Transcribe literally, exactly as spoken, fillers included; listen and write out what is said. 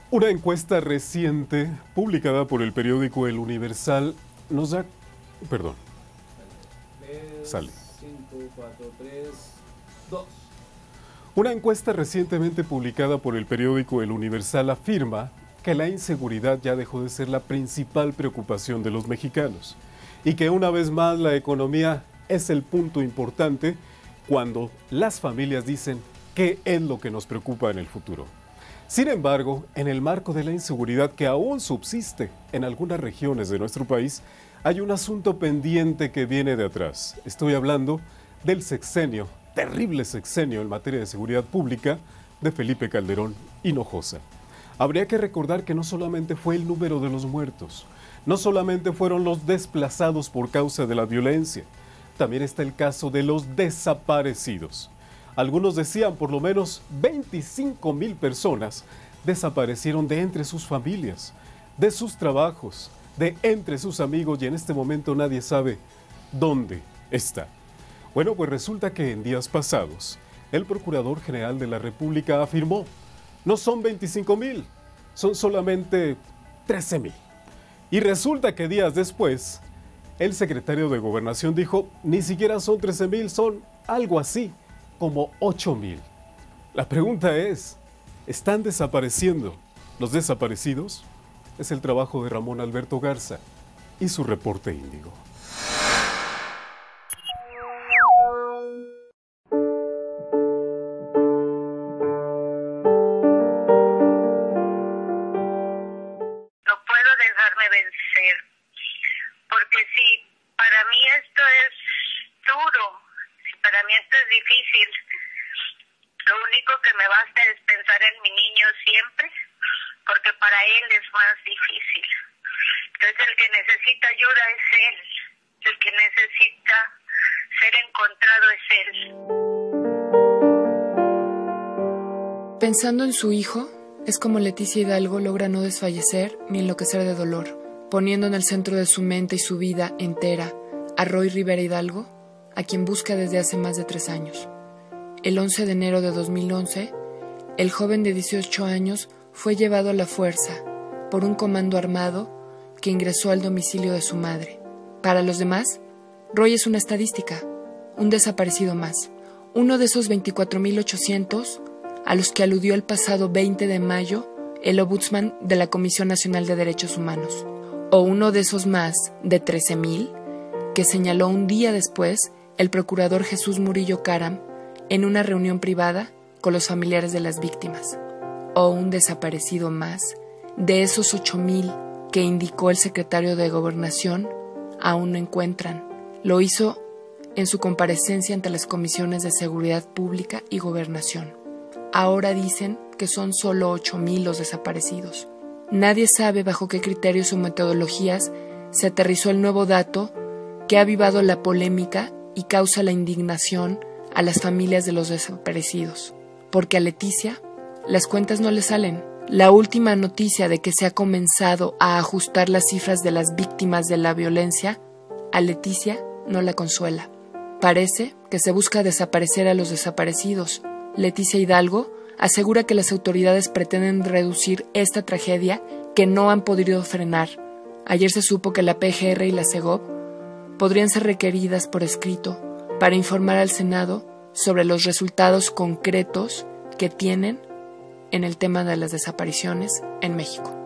Una encuesta reciente publicada por el periódico El Universal nos da... Perdón. Sale. cinco, cuatro, tres, dos. Una encuesta recientemente publicada por el periódico El Universal afirma que la inseguridad ya dejó de ser la principal preocupación de los mexicanos y que una vez más la economía es el punto importante cuando las familias dicen qué es lo que nos preocupa en el futuro. Sin embargo, en el marco de la inseguridad que aún subsiste en algunas regiones de nuestro país, hay un asunto pendiente que viene de atrás. Estoy hablando del sexenio, terrible sexenio en materia de seguridad pública de Felipe Calderón Hinojosa. Habría que recordar que no solamente fue el número de los muertos, no solamente fueron los desplazados por causa de la violencia, también está el caso de los desaparecidos. Algunos decían por lo menos veinticinco mil personas desaparecieron de entre sus familias, de sus trabajos, de entre sus amigos y en este momento nadie sabe dónde está. Bueno, pues resulta que en días pasados el Procurador General de la República afirmó: no son veinticinco mil, son solamente trece mil. Y resulta que días después el secretario de Gobernación dijo: ni siquiera son trece mil, son algo así como ocho mil. La pregunta es, ¿están desapareciendo los desaparecidos? Es el trabajo de Ramón Alberto Garza y su reporte Índigo. No puedo dejarme vencer, porque si para mí esto es duro, para mí esto es difícil, lo único que me basta es pensar en mi niño siempre, porque para él es más difícil. Entonces el que necesita ayuda es él, el que necesita ser encontrado es él. Pensando en su hijo, es como Leticia Hidalgo logra no desfallecer ni enloquecer de dolor, poniendo en el centro de su mente y su vida entera a Roy Rivera Hidalgo, a quien busca desde hace más de tres años. El once de enero de dos mil once, el joven de dieciocho años fue llevado a la fuerza por un comando armado que ingresó al domicilio de su madre. Para los demás, Roy es una estadística, un desaparecido más, uno de esos veinticuatro mil ochocientos a los que aludió el pasado veinte de mayo el ombudsman de la Comisión Nacional de Derechos Humanos, o uno de esos más de trece mil que señaló un día después el procurador Jesús Murillo Caram en una reunión privada con los familiares de las víctimas, o un desaparecido más de esos ocho mil que indicó el secretario de Gobernación aún no encuentran. Lo hizo en su comparecencia ante las comisiones de Seguridad Pública y Gobernación. Ahora dicen que son solo ocho mil los desaparecidos. Nadie sabe bajo qué criterios o metodologías se aterrizó el nuevo dato que ha avivado la polémica y causa la indignación a las familias de los desaparecidos. Porque a Leticia las cuentas no le salen. La última noticia de que se ha comenzado a ajustar las cifras de las víctimas de la violencia, a Leticia no la consuela. Parece que se busca desaparecer a los desaparecidos. Leticia Hidalgo asegura que las autoridades pretenden reducir esta tragedia que no han podido frenar. Ayer se supo que la P G R y la Segov podrían ser requeridas por escrito para informar al Senado sobre los resultados concretos que tienen en el tema de las desapariciones en México.